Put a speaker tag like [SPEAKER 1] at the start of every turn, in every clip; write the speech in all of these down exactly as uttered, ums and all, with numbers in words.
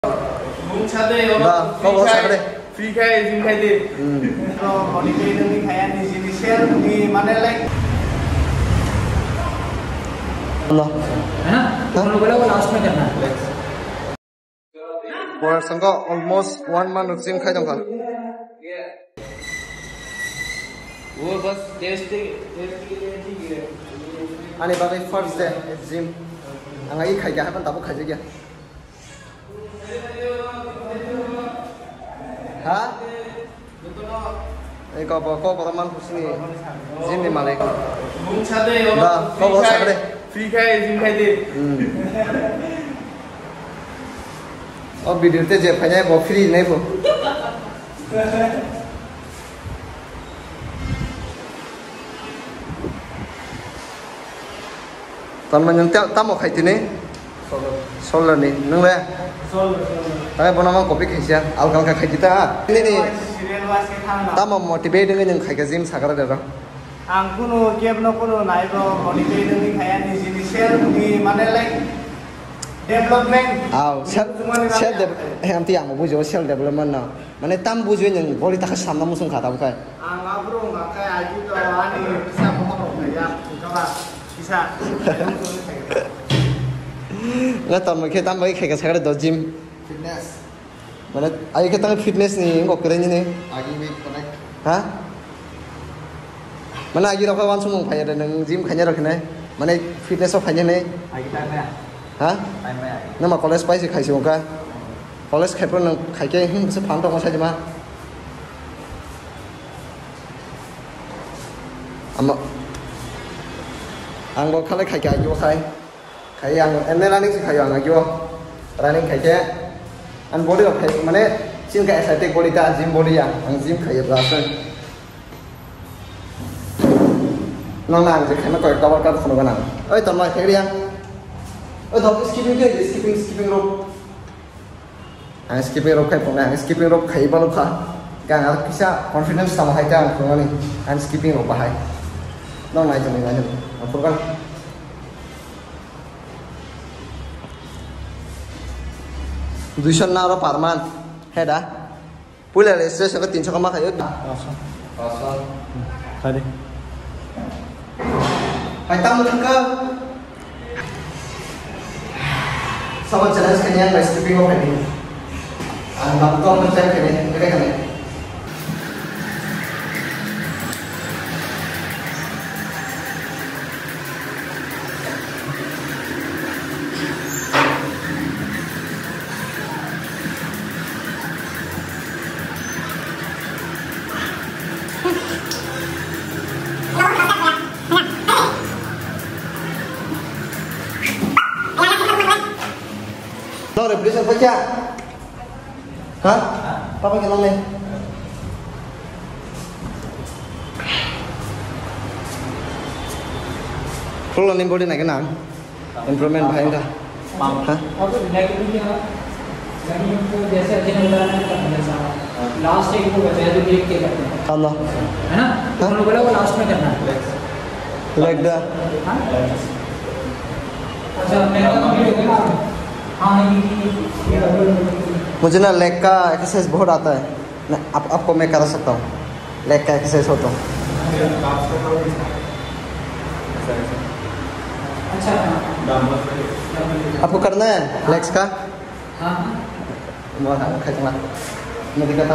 [SPEAKER 1] Vâng, có có sẵn đây.
[SPEAKER 2] Free khai, free khai đi. Còn đi cái đi khai ăn thì đi share đi mana like.
[SPEAKER 1] Allah.
[SPEAKER 3] है ना? तो हम लोगों को last में करना है.
[SPEAKER 1] Well, संगा almost one month जिम खाई दंगा.
[SPEAKER 2] वो बस टेस्ट टेस्ट के लिए ठीक है.
[SPEAKER 1] आने बाकी first day जिम. अंगा ये खाई क्या है पन ताबो खाई क्या? हाँ? एक अब को परमान कुछ नहीं जिम में माले. Vâng, có có sẵn đây.
[SPEAKER 2] Free khai, free khai đi.
[SPEAKER 1] Ở video te je phanya bo free nei bo. Tan man yang ta mo khai ti ne. Solar ni nang le.
[SPEAKER 2] Solar.
[SPEAKER 1] Ta bo na ma copy khai sia. Al kal ka khai ti ta. Ni ni.
[SPEAKER 2] Serial was ke thang.
[SPEAKER 1] Ta mo motivate dengan yang khai ka gym sakara da.
[SPEAKER 2] Ang kuno game no kuno nai bro motivate ni khai ani sini share ni mana like development.
[SPEAKER 1] Ah, self self em ti ang bujo self development na. Mane tam bujo yang boli ta khasam na musung khata bukai.
[SPEAKER 2] Ang abro ngakai aji to ani bisa potong ya. Coba bisa.
[SPEAKER 1] Nga tam mai ke tam mai khai ka sakara do gym fitness. Mane ai ke tang fitness ni ngok kere ni ni.
[SPEAKER 4] Agi me connect.
[SPEAKER 1] Ha? Mana agi ra kawan sumung phaya da nang gym khanya ra khne. Mane fitness of khanya ne.
[SPEAKER 2] Agi ta me.
[SPEAKER 1] Ha?
[SPEAKER 2] Ai me.
[SPEAKER 1] Na ma college pai se khai si ka. College khai pro nang khai ke him se phang tong ma sai ma. Ama ang go khale khai ka yo khai. Khai ang en running se khai ang yo. Running khai ke an body of khai mane sin ka aesthetic body ta gym body ya. Ang gym khai bra sa. Nong nang je khai ma ko cover ka khono ka nang. Oi ton ma khai ri yang. Ơ thôi skipping cái gì skipping skipping rope anh skipping rope cái phong này skipping rope khai bao lâu khá càng là cái sao confidence sama hai trang phong này anh skipping rope bahai nó này cho mình là được phong kan duisan na ra parman है दा पुले रेस्टे से तीन सौ कमा खायो
[SPEAKER 2] Khai đi.
[SPEAKER 1] phải tăng lên cơ sama challenge kanya by skipping rope ini. Ang nabto mo sa kanya, kaya kanya. Lo udah beli sampai ya? Hah? Papa kita nih. Kalau nih body naik nang, improvement bahaya dah. Hah?
[SPEAKER 3] और तो negative क्या negative को जैसे अजय ने बताया ना जैसा last एक को बताया जो देख के करते हैं
[SPEAKER 1] Allah.
[SPEAKER 3] है ना तो हम लोग बोला वो लास्ट में करना है
[SPEAKER 1] Like dah.
[SPEAKER 3] अच्छा मैं कंप्लीट हो गया हाँ ये
[SPEAKER 1] मुझे ना लेग का एक्सरसाइज बहुत आता है ना आप आपको मैं करा सकता हूँ लेग का एक्सरसाइज होता हूँ
[SPEAKER 3] अच्छा
[SPEAKER 1] आपको करना है लेग्स का
[SPEAKER 3] हाँ
[SPEAKER 1] mau khai tengah mau dikata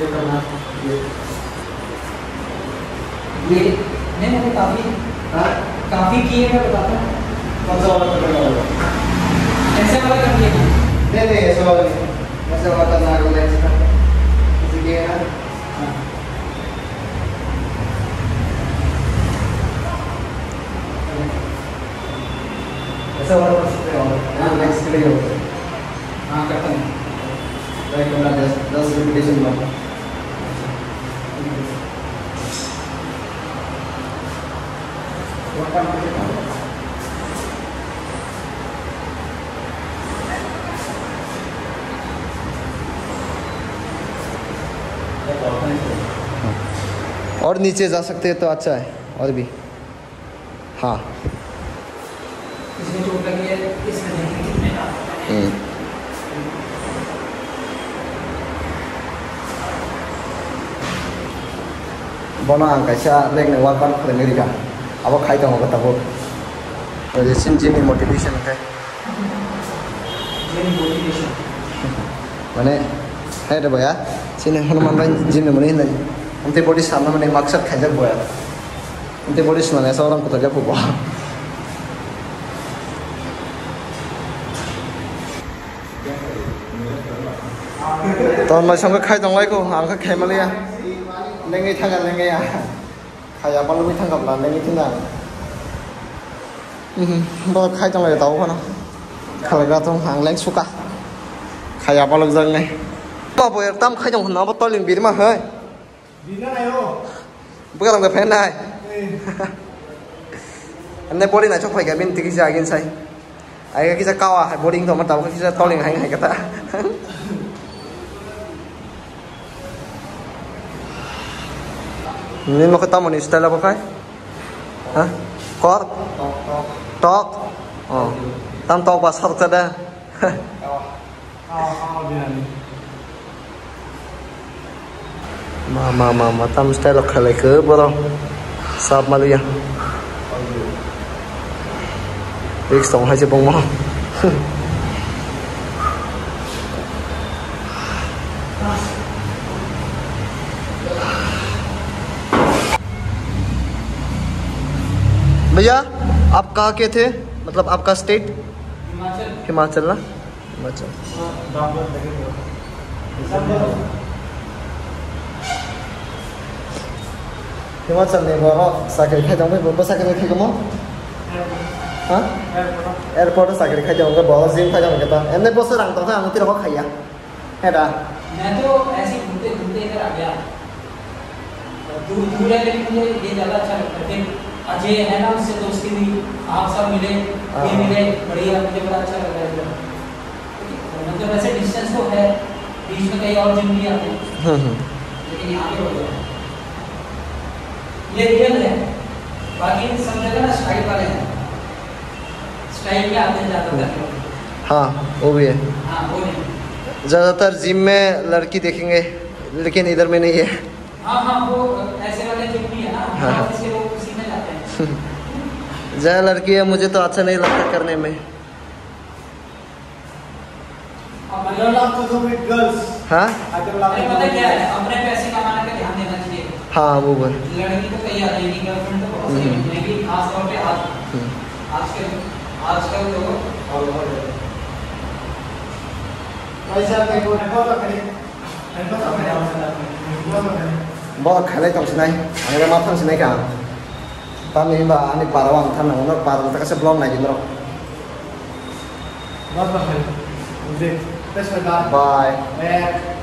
[SPEAKER 3] ये नहीं मैंने काफी काफी किए मैं बताता हूँ
[SPEAKER 1] कौन सा वाला करना होगा
[SPEAKER 3] ऐसे वाला कर दिया
[SPEAKER 1] नहीं नहीं ऐसा वाला नहीं ऐसा वाला करना है लेग्स का इसीलिए ना ऐसा वाला कर सकते हो लेग्स के लिए होता है
[SPEAKER 3] हाँ करता हूँ
[SPEAKER 1] राइट वाला दस दस रिपीटेशन वाला और नीचे जा सकते हैं तो अच्छा है और भी हाँ
[SPEAKER 3] इसमें चोट लगी है इसमें नहीं
[SPEAKER 1] bono ang kaisa lek ne workout khare America abo khai tang ko tabo oi sin jim motivation kai
[SPEAKER 3] Gym motivation.
[SPEAKER 1] mane hai da boya sin hanuman ran jim mane nai ante body samna mane maksad khajak boya ante body smane seorang ko tajak koตอนมาช่างก็ใครต้องไล่กูหางก็ใครมาเลยอ่ะเล่นไงทั้งกันเล่นไงอ่ะใครอยากบอลลูนทั้งกับหลานเล่นไงทั้งนั้นอืมบอลใครต้องไล่เต้าเขาเนาะใครก็ต้องหางเล่นสุกะใครอยากบอลลูนยังไงก็พออยากตั้มใครต้องหันหน้าบอลต่อยลิงบีดมาเฮ้ย
[SPEAKER 2] บีดอะไรโอ้
[SPEAKER 1] เพื่อต้องไปแพ้ได้อันนี้บอลนี่ชอบไปกับบินที่กิจการกินใช่ไอ้กิจการอ่ะบอลลิงตัวมันเต้ากิจการต่อยลิงให้ให้กันตานี่มันก็ตั้มมันนี่สไตล์อะไรฮะกอดตอกอ๋อตั้มตอกภาษาอะไรมามามามาตั้มสไตล์อะไรคือบ่ต้องทราบมาเลยยังอีกสองให้จะบ่งมองभैया आप कहाँ के थे मतलब आपका state
[SPEAKER 3] Himachal
[SPEAKER 1] Himachal ना हिमाचल हिमाचल ने वो cycle खाई जाऊंगे वो साइकिल खाई कमो हाँ एयरपोर्ट साइकिल खाई जाऊंगे बहुत जिम खाई जाऊंगे तो एने बस रंग तो था अंगूठी रखो खाइया है ना
[SPEAKER 3] मैं तो ऐसे घूमते घूमते इधर आ गया दूर दूर है लेकिन मुझे ये ज़्यादा अच्छा लगता है अजय है ना उससे दोस्ती हुई आप सब मिले ये मिले बढ़िया मुझे बड़ा अच्छा लग रहा है मतलब वैसे डिस्टेंस तो है बीच में कहीं और जिम भी आते हैं लेकिन यहाँ पे हो गया ये रियल है बाकी सब जगह ना स्टाइल वाले हैं स्टाइल में आते हैं ज़्यादातर
[SPEAKER 1] हाँ वो भी है
[SPEAKER 3] हाँ वो नहीं
[SPEAKER 1] ज़्यादातर जिम में लड़की देखेंगे लेकिन इधर में नहीं है
[SPEAKER 3] हाँ हाँ वो ऐसे वाले जिम भी है ना
[SPEAKER 1] हाँ
[SPEAKER 3] इसके लोग उसी में जाते हैं
[SPEAKER 1] जय लड़की है मुझे तो अच्छा नहीं लगता करने में हाँ
[SPEAKER 3] पता क्या है अपने पैसे कमाने का ध्यान देना चाहिए
[SPEAKER 1] हाँ वो बोल
[SPEAKER 3] लड़की तो कहीं आ जाएगी गर्लफ्रेंड तो बहुत सही मिलेगी खास तौर पे आज आजकल आजकल तो
[SPEAKER 1] बहुत खेले तो सुनाई अगर माफ तो सुनाई क्या तब नहीं बा अनेक बार वांग था ना उन्होंने बार तक से ब्लॉग नहीं जिंदरो
[SPEAKER 2] बहुत बहुत देख
[SPEAKER 1] बाय
[SPEAKER 2] बाय